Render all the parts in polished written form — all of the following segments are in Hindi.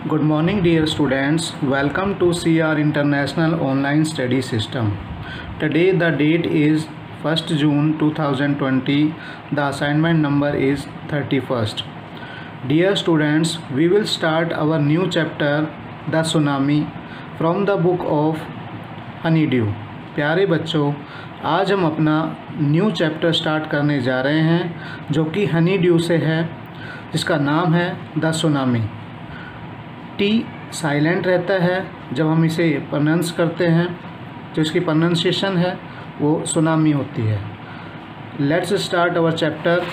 Good morning, dear students. Welcome to CR International Online Study System. Today the date is 1st June 2020. The assignment number is 31st. Dear students, we will start our new chapter, The Tsunami, from the book of Honeydew. प्यारे बच्चों, आज हम अपना न्यू चैप्टर स्टार्ट करने जा रहे हैं जो कि हनी ड्यू से है, जिसका नाम है द सुनामी। टी साइलेंट रहता है जब हम इसे प्रोनाउंस करते हैं, जो इसकी प्रोनाउंसिएशन है वो सुनामी होती है। Let's start our chapter.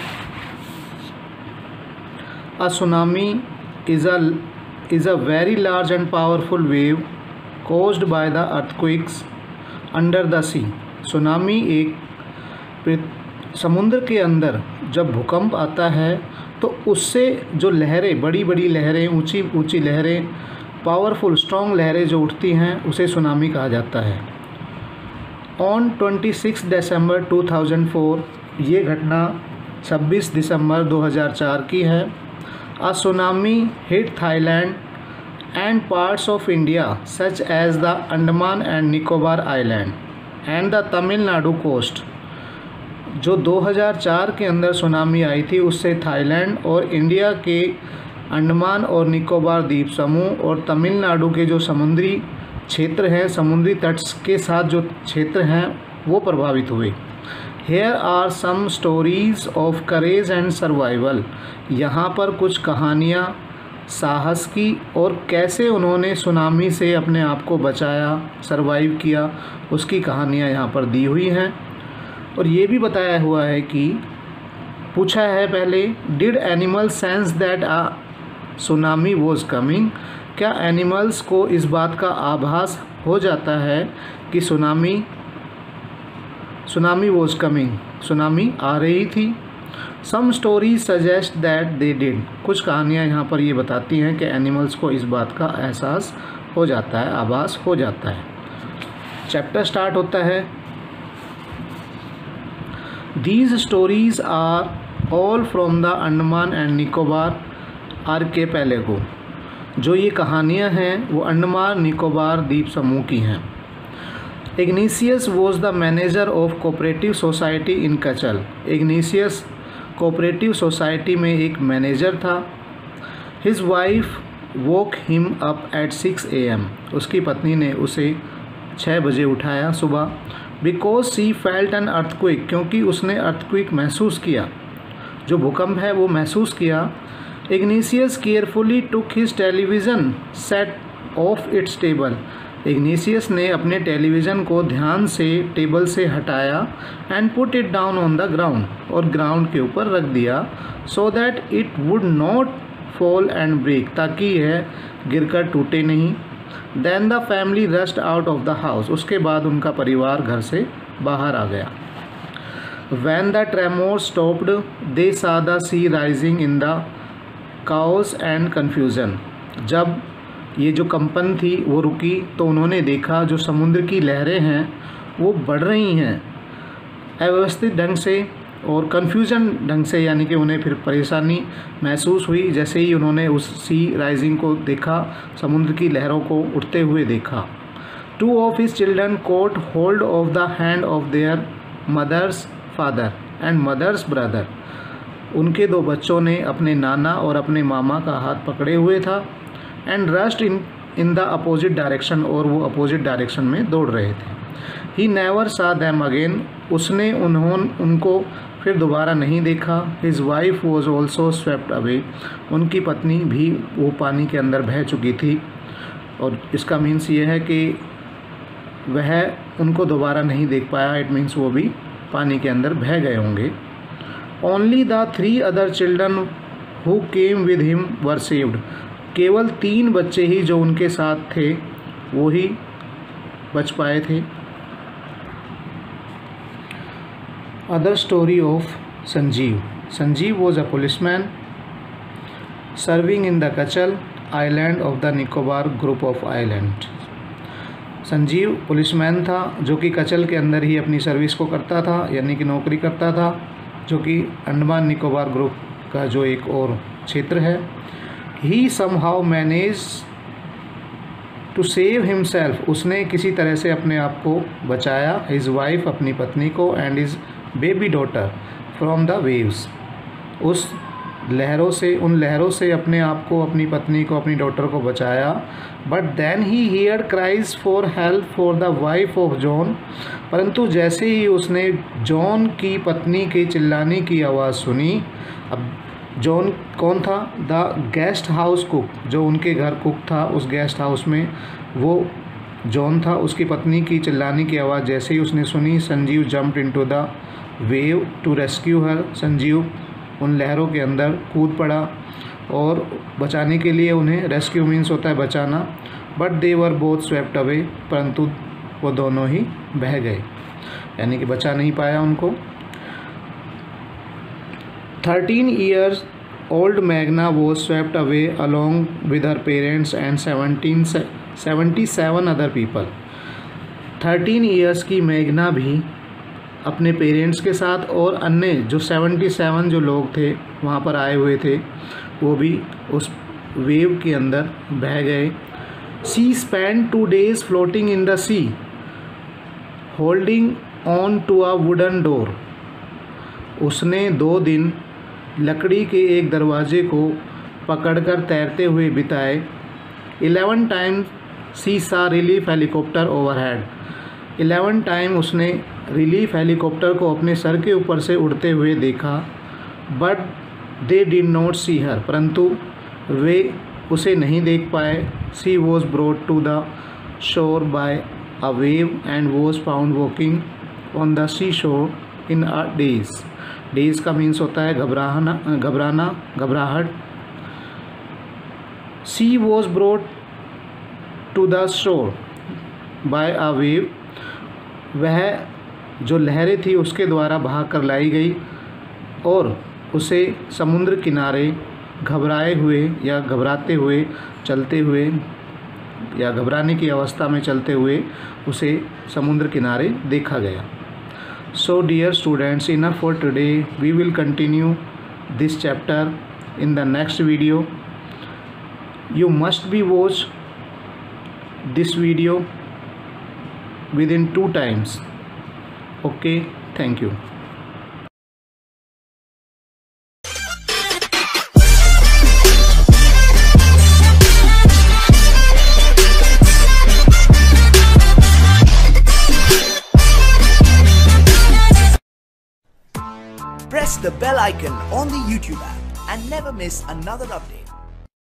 A tsunami is a very large and powerful wave caused by the earthquakes under the sea। Tsunami एक समुद्र के अंदर जब भूकंप आता है तो उससे जो लहरें, बड़ी बड़ी लहरें, ऊंची ऊंची लहरें, पावरफुल स्ट्रॉन्ग लहरें जो उठती हैं उसे सुनामी कहा जाता है। ऑन 26 दिसंबर 2004, ये घटना 26 दिसंबर 2004 की है। A tsunami hit Thailand and parts of India such as the Andaman and Nicobar Island and the Tamil Nadu coast। जो 2004 के अंदर सुनामी आई थी उससे थाईलैंड और इंडिया के अंडमान और निकोबार द्वीप समूह और तमिलनाडु के जो समुद्री क्षेत्र हैं, समुद्री तट के साथ जो क्षेत्र हैं वो प्रभावित हुए। Here are some stories of courage and survival। यहाँ पर कुछ कहानियाँ साहस की और कैसे उन्होंने सुनामी से अपने आप को बचाया, सरवाइव किया, उसकी कहानियाँ यहाँ पर दी हुई हैं। और ये भी बताया हुआ है कि पूछा है पहले, did animal sense that a tsunami was coming. क्या एनिमल्स को इस बात का आभास हो जाता है कि सुनामी वॉज कमिंग, सुनामी आ रही थी। Some stories suggest that they did. कुछ कहानियाँ यहाँ पर ये बताती हैं कि एनिमल्स को इस बात का एहसास हो जाता है, आभास हो जाता है। चैप्टर स्टार्ट होता है। These stories are all from the Andaman and Nicobar archipelago. जो ये कहानियाँ हैं वो अंडमान निकोबार द्वीप समूह की हैं। Ignatius was the manager of cooperative society in Katchal. Ignatius cooperative society में एक मैनेजर था। His wife woke him up at 6 AM। उसकी पत्नी ने उसे 6 बजे उठाया सुबह। Because she felt an earthquake. क्योंकि उसने अर्थक्वेक महसूस किया, जो भूकंप है वो महसूस किया। Ignatius carefully took his television set off its table. Ignatius ने अपने टेलीविज़न को ध्यान से टेबल से हटाया and put it down on the ground. और ग्राउंड के ऊपर रख दिया। So that it would not fall and break. ताकि यह गिरकर टूटे नहीं। Then the family rushed out of the house. उसके बाद उनका परिवार घर से बाहर आ गया। When the tremor stopped they saw the sea rising in the chaos and confusion. जब ये जो कंपन थी वो रुकी तो उन्होंने देखा जो समुद्र की लहरें हैं वो बढ़ रही हैं अव्यवस्थित ढंग से और कन्फ्यूजन ढंग से, यानी कि उन्हें फिर परेशानी महसूस हुई जैसे ही उन्होंने उस सी राइजिंग को देखा, समुद्र की लहरों को उठते हुए देखा। 2 of his children caught hold of the hand of their mother's father and mother's brother। उनके 2 बच्चों ने अपने नाना और अपने मामा का हाथ पकड़े हुए था। And rushed in the opposite direction. और वो अपोजिट डायरेक्शन में दौड़ रहे थे। He never saw them again. उसने उनको फिर दोबारा नहीं देखा। His wife was also swept away. उनकी पत्नी भी वो पानी के अंदर बह चुकी थी। और इसका मीन्स ये है कि वह उनको दोबारा नहीं देख पाया। इट मीन्स वो भी पानी के अंदर बह गए होंगे। Only the 3 other children who came with him were saved. केवल 3 बच्चे ही जो उनके साथ थे वो ही बच पाए थे। Other story of Sanjeev. Sanjeev was a policeman serving in the Katchal island of the Nicobar group of island. Sanjeev policeman था जो कि कचल के अंदर ही अपनी सर्विस को करता था, यानी कि नौकरी करता था, जो कि अंडमान निकोबार ग्रुप का जो एक और क्षेत्र है। He somehow manage to save himself, उसने किसी तरह से अपने आप को बचाया, हिज वाइफ, अपनी पत्नी को, and his baby daughter from the waves, उस लहरों से, उन लहरों से अपने आप को, अपनी पत्नी को, अपनी डॉटर को बचाया। But then he heard cries for help for the wife of John, परंतु जैसे ही उसने जॉन की पत्नी के चिल्लाने की आवाज़ सुनी, अब जॉन कौन था? द गेस्ट हाउस कुक, जो उनके घर कुक था उस गेस्ट हाउस में, वो जॉन था। उसकी पत्नी की चिल्लाने की आवाज़ जैसे ही उसने सुनी, Sanjeev jumped into the wave to rescue her, Sanjeev उन लहरों के अंदर कूद पड़ा और बचाने के लिए उन्हें, रेस्क्यू मीन्स होता है बचाना। But they were both swept away, परंतु वो दोनों ही बह गए, यानी कि बचा नहीं पाया उनको। 13 years old Magna was swept away along with her parents and 77 other people। 13 years की मैग्ना भी अपने पेरेंट्स के साथ और अन्य जो 77 जो लोग थे वहाँ पर आए हुए थे, वो भी उस वेव के अंदर बह गए। She spend 2 days floating in the sea holding on to a wooden door, उसने 2 दिन लकड़ी के एक दरवाजे को पकड़कर तैरते हुए बिताए। 11 time she saw relief helicopter overhead, 11 time उसने रिलीफ हेलीकॉप्टर को अपने सर के ऊपर से उड़ते हुए देखा। But they did not see her, परंतु वे उसे नहीं देख पाए। She was brought to the shore by a wave and was found walking on the sea shore in a daze. Daze का मीन्स होता है घबराना, घबराहट। She was brought to the shore by a wave, वह जो लहरें थी उसके द्वारा भाग कर लाई गई और उसे समुद्र किनारे घबराए हुए या घबराते हुए चलते हुए या घबराने की अवस्था में चलते हुए उसे समुद्र किनारे देखा गया। So dear students, enough for today. We will continue this chapter in the next video. You must be watch this video within 2 times. Okay, thank you. Press the bell icon on the YouTube app and never miss another update.